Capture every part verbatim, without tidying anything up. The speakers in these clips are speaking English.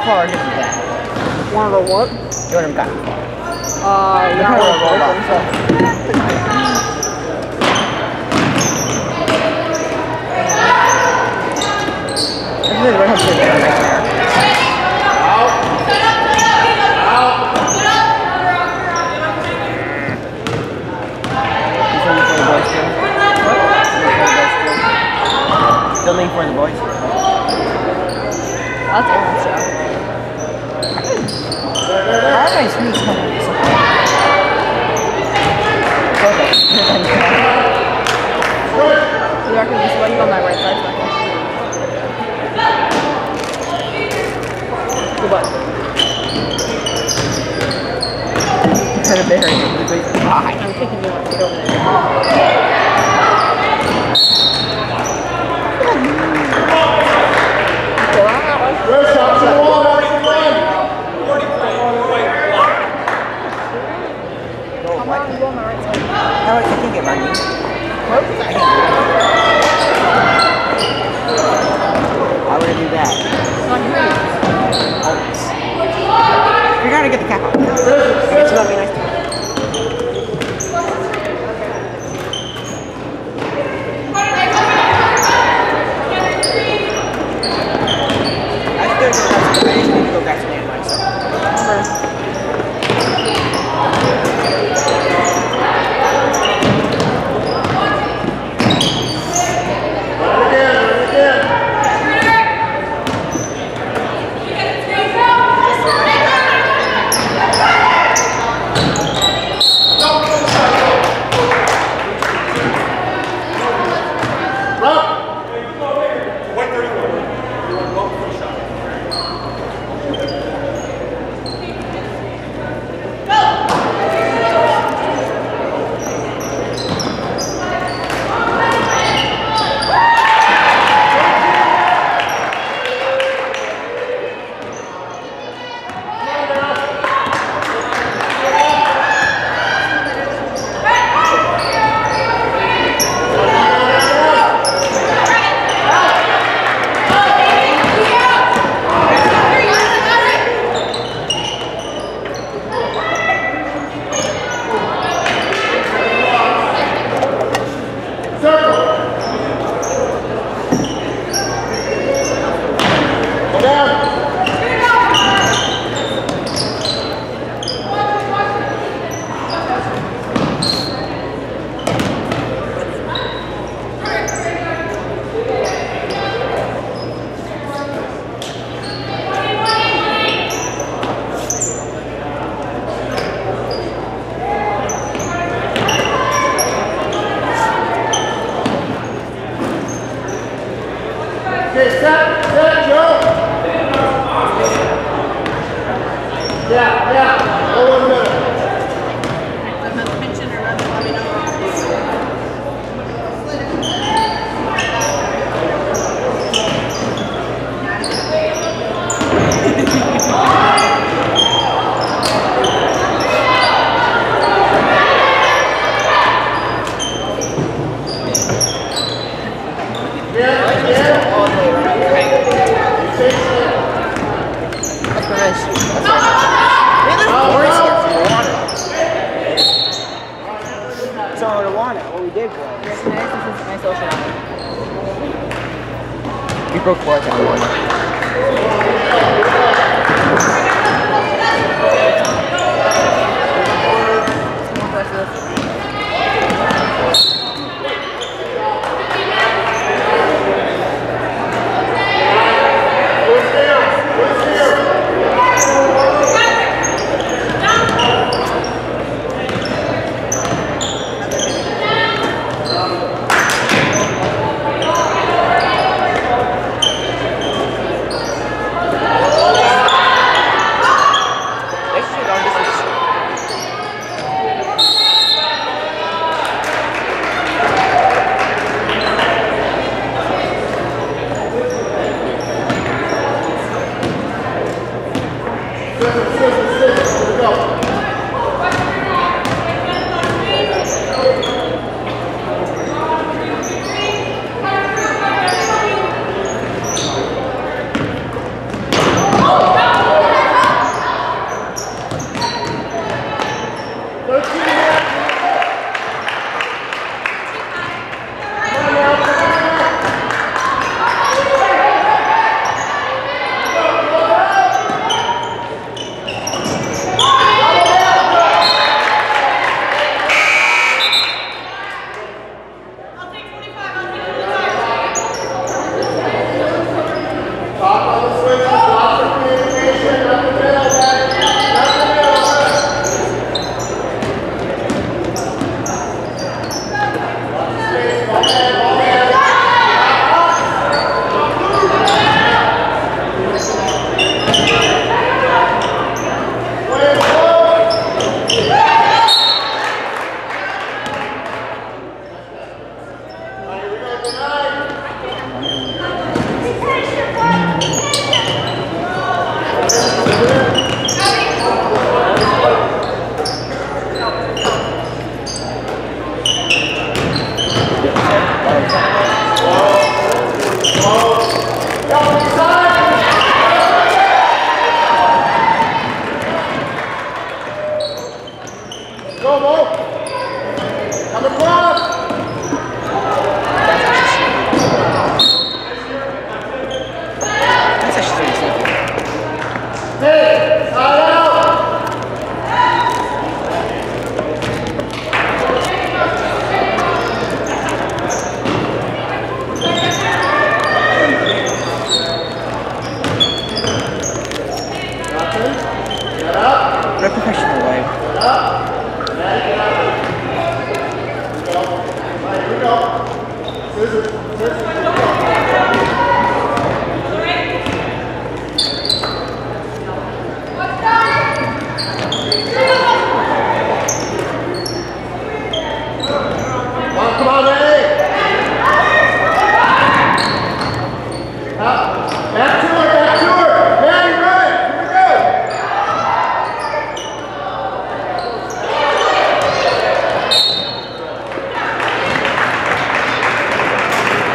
far is that? Wanna go what? You want him got far. Uh, yeah, I wanna go both of them, I really don't have to get right there. Filming for the boys. That's Aaron's job. How are my screens coming up? You reckon this one on my right side? Goodbye. Kind of buried. I'm taking you one to go there. First shot to the wall, that's the line. Come on, you go on my right side. How I can get running? What? How would I do that? It's not green. Always. You're gonna get the cap on. Okay, so that'd be nice to I just need to go back to the myself. Okay, set, set, Joe. Yeah, yeah. Go one minute. We broke four and one. Come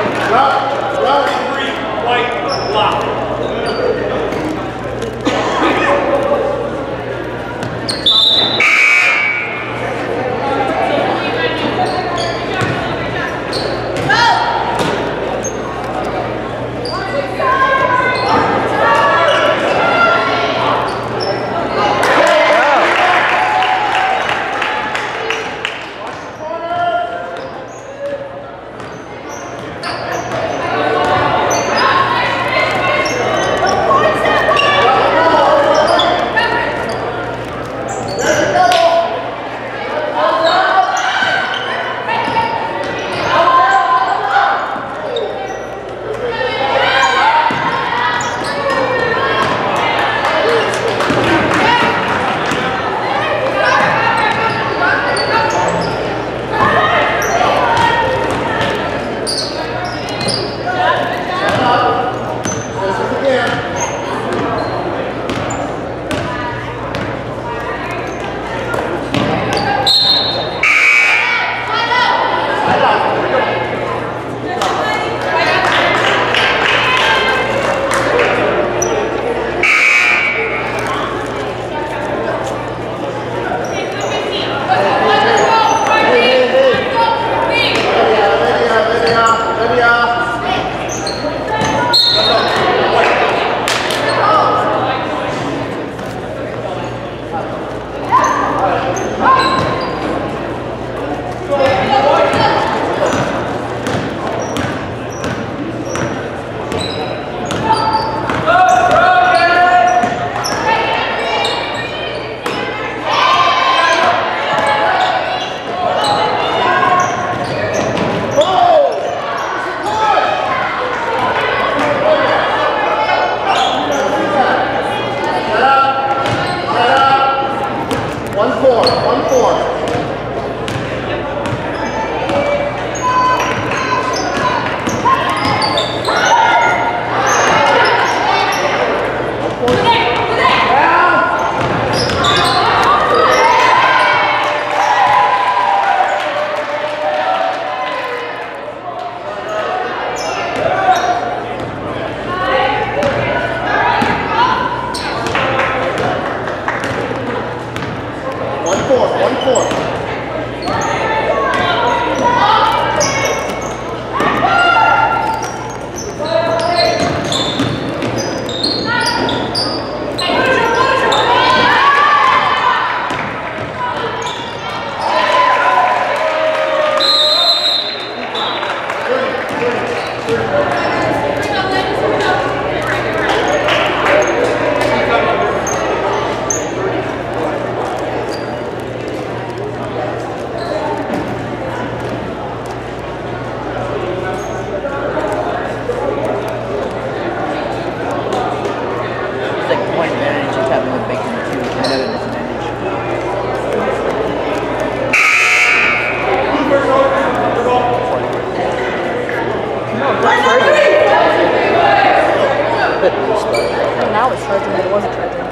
now it's charging, but it wasn't charging.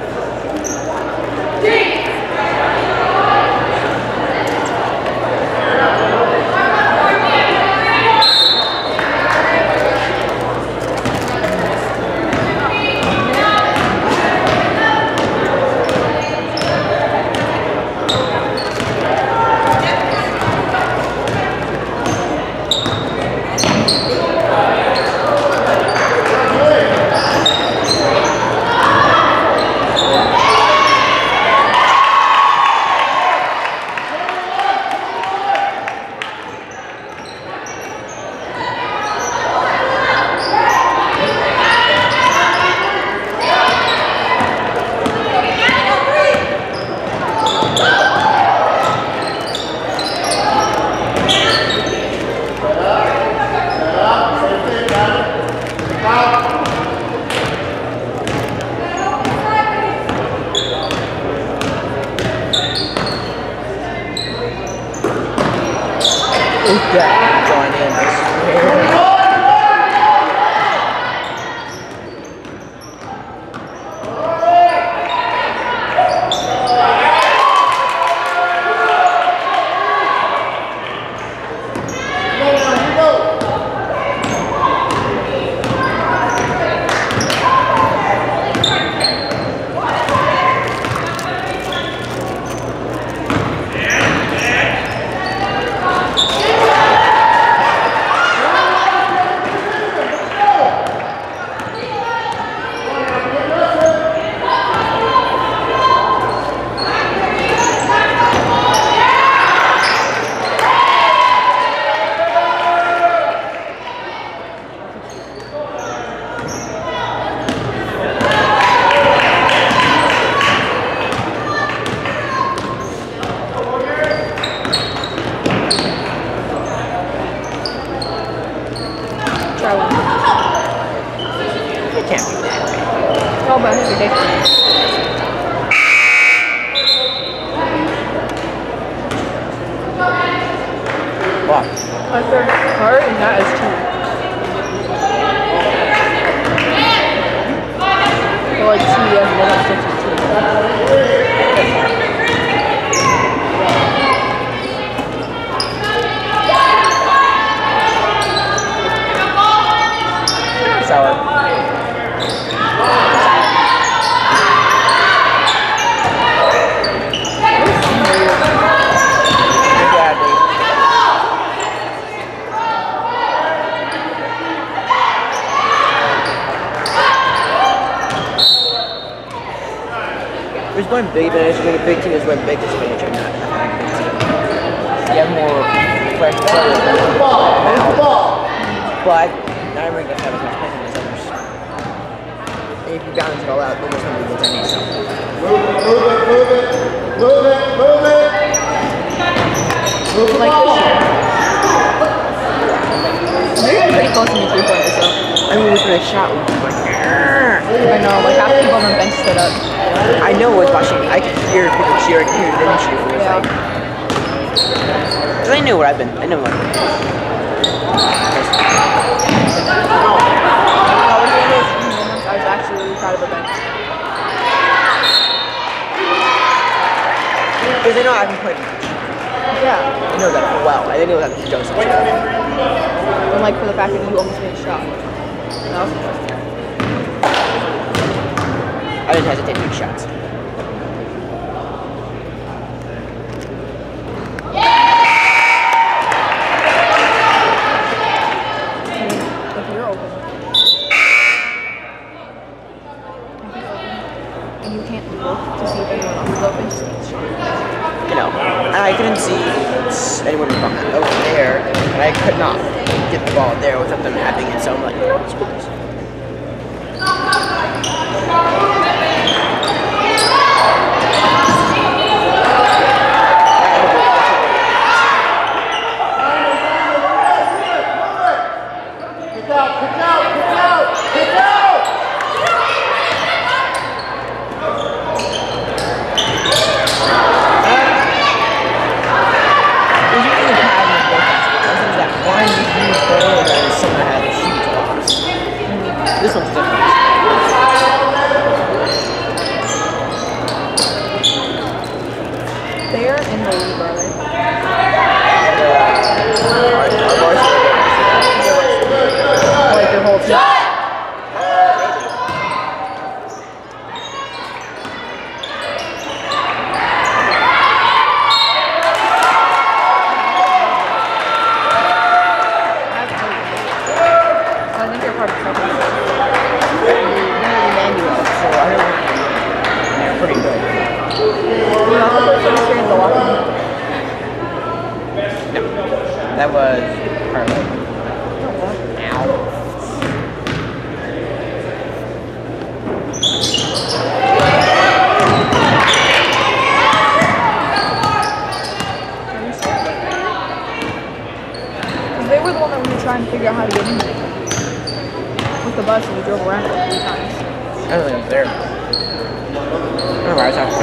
Yeah, join in. I swear. Try one. It can't be that way. Oh, but it's ridiculous. What? My third card, and that is two. Or like two, yes, and then it's fifty-two. Sour. Exactly. There's one big advantage to being a big team, there's one big disadvantage of not having a big team. You have more fresh players than Move the ball. Move the ball. but not everyone gets to have as much passion as others. And if you balance it all out, almost nobody gets any, so. Move it, move it, move it. Move it, move it. Move the Like ball. this year. They're getting pretty close to me three pointers, so. I mean, when I shot, we were like, I know, like half the people on the bench stood up. I know I was watching, I could hear people cheer, I could hear them cheer. It was Yeah. like, because I knew where I've been, I know what I've been. I was actually really proud of the bench. Because they know I haven't played much. Yeah. I know that well. I didn't know that Joseph. And like for the fact that you almost made a shot. That was interesting. I didn't hesitate to make shots. If you're open. If you're open. And you can't look to see if anyone else is open, just take the shot. You know, and I couldn't see anyone behind over there, and I could not get the ball there without them having it, so I'm like, you know, let's put this. Kick out, kick out, kick out, kick out! There's usually a pattern of defense. Sometimes that one huge goal that is someone has a huge loss. That was parlay. Ow. Because they were the one that we were trying to figure out how to get in there. With the bus and we drove around like three times. I don't think it was there. I don't know where I was talking.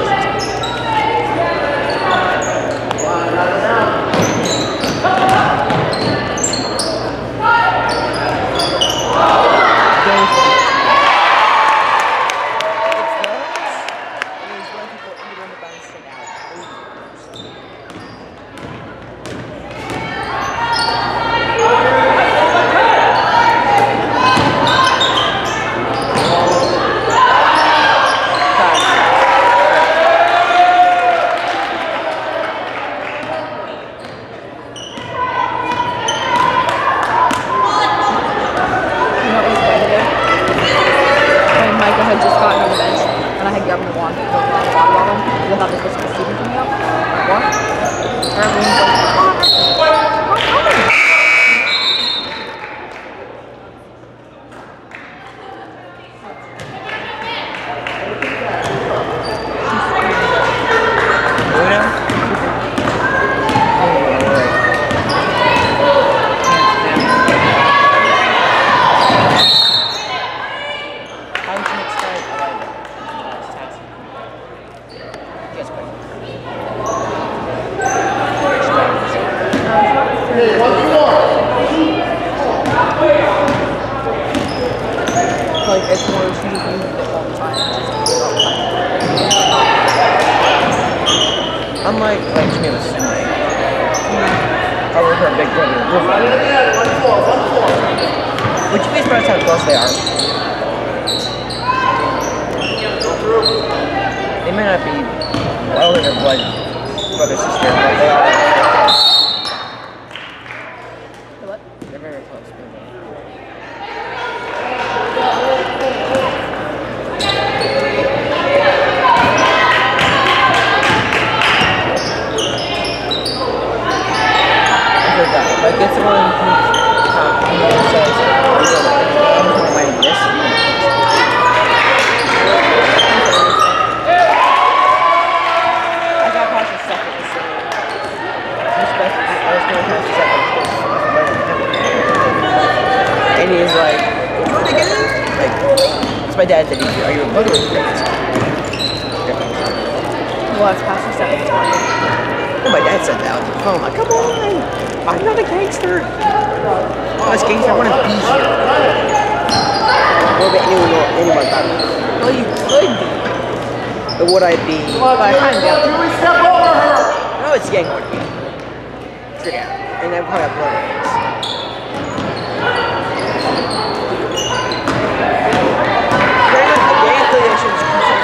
Unlike, like, she was saying, over her big brother, would you be surprised how close they are? They may not be well in their blood, brother, sister, but they are. What? They're very close. If I get someone who says, I'm playing this, I got past the second. Respect, I was going past the second. And he's like, like, it's my dad that he's, are you a brother or a friend? Well, it's past the second. And my dad said that. I was like, oh my, come on. I'm not a gangster. I'm a gangster. I want to be here. Or that anyone or anyone about me. Well, you could be. But would I be? But I kind of doubt it. Step over her! No, it's gang would be. Straight out. And then probably have blood on it. Gang affiliations.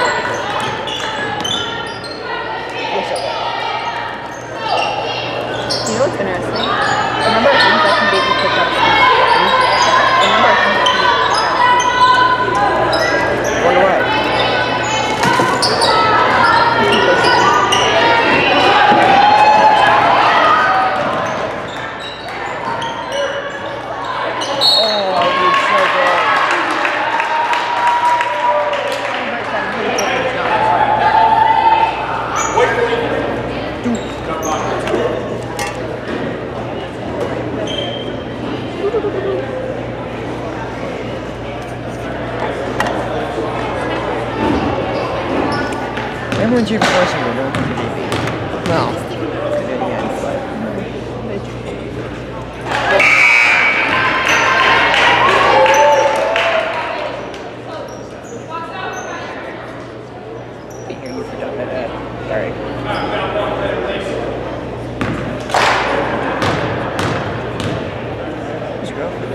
You know what's interesting? The number of things that can make you pick up the number of things that can make you pick up Wonder why. Oh, dude, so good. Everyone's your person, but don't think it would be. Well, could do it again, but. Can't hear you for jumping that. Sorry. Where's your girlfriend?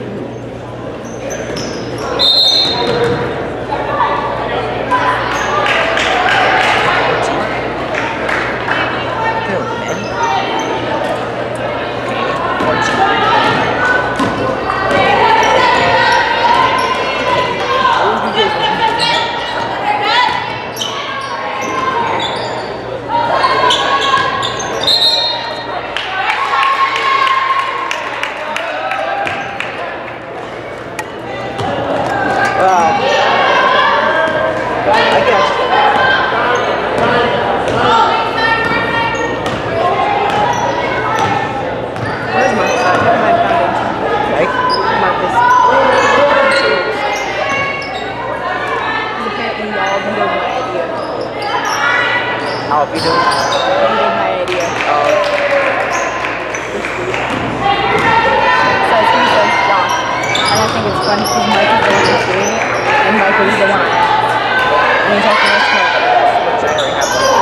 I'll be doing. Getting my idea. Uh, Says he says Josh. And I think it's funny because Mike is the one who's doing it, and Mike is the one. and he's also nice to have which I already have one.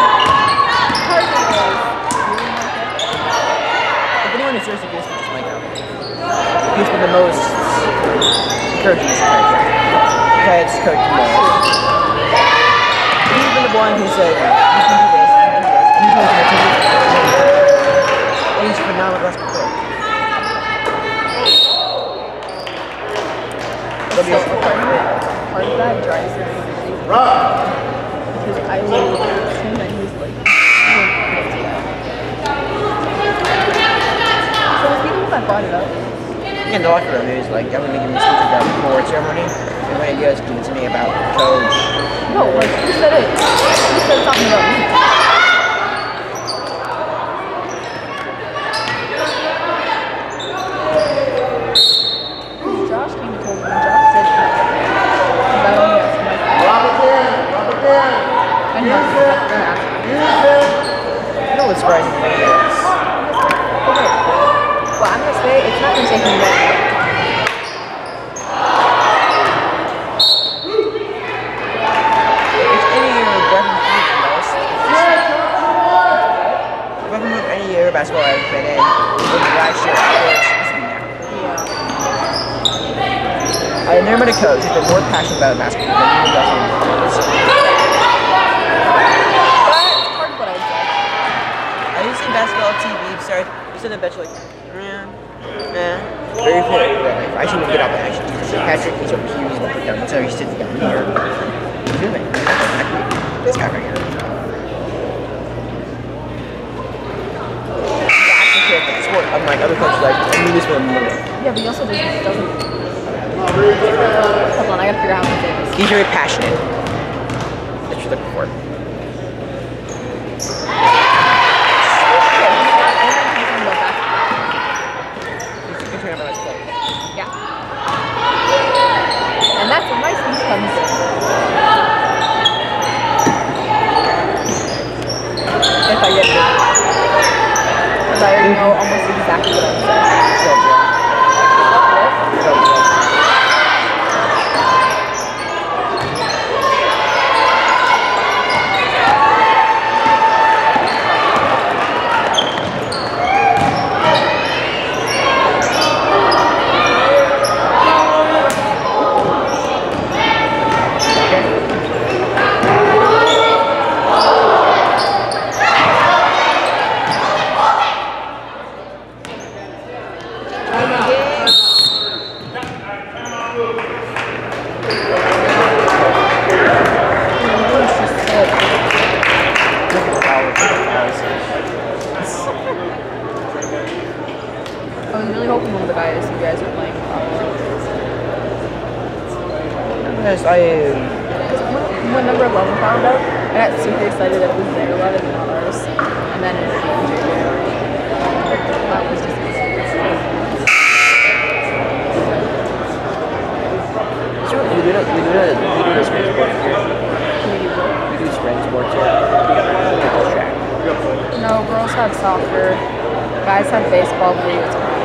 If anyone is seriously curious, just Mike out. He's been the most encouraging this character. Okay, it's Coach Immanuel. He's been the one who said, you can do this, you can do this, and he's going to continue to do this. And he's a phenomenal basketball player. So a part of it, part of that drives me crazy. Because I literally assume that he's like, so the people that brought it up. In the locker room, he was like, I'm going to give me speech about the award ceremony. And when he goes to me about coach. No, like, who said it? Who said something about me? Josh came and told me, and Josh said that. Because I only asked Mike. Drop it in. Drop it in. And Mike was like, gonna ask me. Use it. You know what's surprising to me is, Okay. Well, I'm gonna say it's not gonna take me long. if any year Brecken moved the most, if Brecken moved any year basketball I've been in, it would be last year, of course, this would be now. Yeah. I've never met a coach who's been more passionate about basketball than he does on this. That's part of what I'd say. I used to see basketball on T V, sorry, you sit on the bench like, yeah, yeah, very fair. I shouldn't even get up and actually see Patrick, he's over here, he's over there, so he sits down here. He's doing it. This guy right here. Yeah, I can care about the sport. Unlike other coaches, like, I mean, this one more. Yeah, but he also doesn't. doesn't Hold on, I gotta figure out how to say this. He's very passionate. That's what you're looking for. He's concerned about his play. Yeah. And that's where my speech comes in. If I get it. Because I already know almost exactly what I'm saying. So, yeah. So, yeah. I was really hoping one of the guys you guys were playing probably. Yes, I am. When number eleven found out, I got super excited that it was their eleven and not ours. And then it changed. That was just So we do we do we do this spring sport here. We do spring sports here. We do track. no, girls have soccer, guys have baseball, believe it's girls.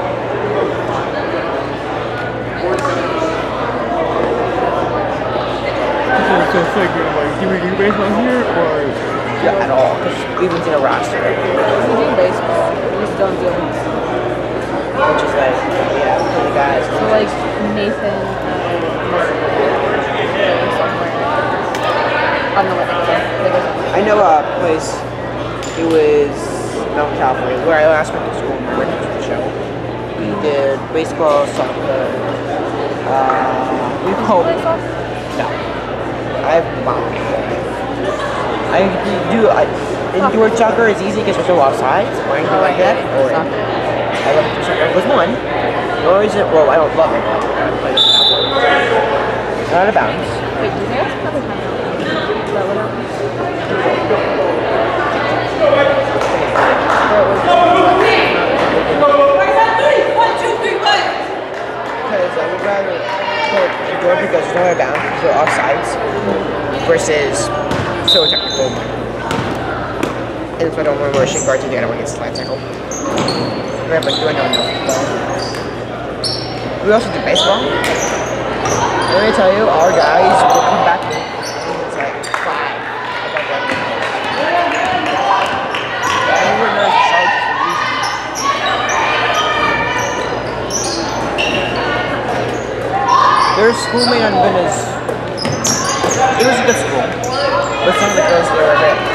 So it's like, like, do we do baseball here or? Yeah, at all. Because we haven't seen a roster. We do baseball, we just don't do it. Which is like, yeah, for the guys. So like Nathan, uh, somewhere. I don't know what they go. I know a place, it was Mount Calvary, where I last went to school and we went to the show. We did baseball, soccer, uh, we hope. No. I have mom. I do, I, indoor soccer is easy because there's no offsides or anything like that. Or I love it. Soccer was one. Nor is it, well, I don't love it. I play it out. Out of bounds. Wait, did they ask another time out? Is that what happened? Because I would rather play indoor because there's no out of bounds, so offsides, versus so technical. And if I don't remember shin guards again, I'm gonna get slide tackle. Right, but do I know enough? We also do baseball. Let me tell you, our guys will come back in. It's like five. And we were nervous to start for a reason. Their schoolmate on Venice, it was a good school. But some of the girls there were a bit